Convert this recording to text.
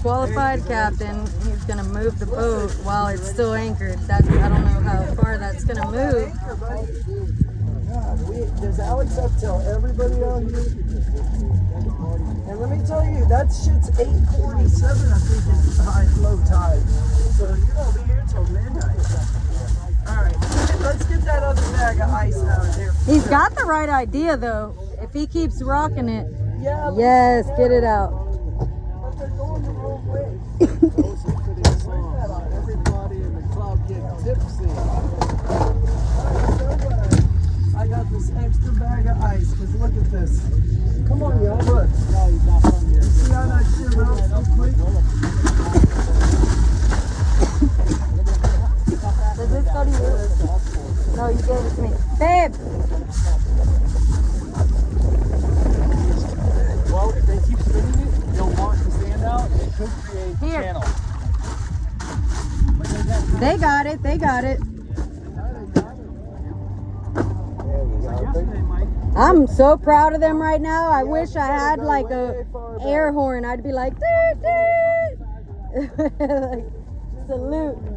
qualified captain. He's gonna move the boat while it's still anchored. I don't know how far that's gonna move. Does Alex have to tell everybody on here? And let me tell you, that shit's 8:47, I think, is high low tide. So you won't be here till midnight. Alright, let's get that other bag of ice out of there. He's got the right idea though. If he keeps rocking it. Yeah, yes, get it out. But they're going the wrong way. Everybody in the club get tipsy. I got this extra bag of ice, because look at this. Come on, y'all, look. No, he's not from here. See how that shit melts so quick? Does this go to you? No, you gave it to me. Babe! Well, if they keep spinning it, they'll wash the sand out. It could create a channel. They got it, they got it. I'm so proud of them right now. I wish I had like a air horn. I'd be like, doo, doo. Like, salute.